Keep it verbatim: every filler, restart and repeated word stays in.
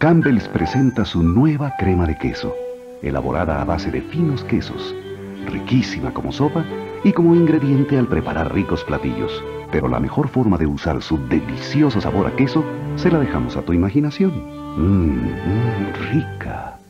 Campbell's presenta su nueva crema de queso, elaborada a base de finos quesos, riquísima como sopa y como ingrediente al preparar ricos platillos. Pero la mejor forma de usar su delicioso sabor a queso se la dejamos a tu imaginación. Mmm, mmm, rica.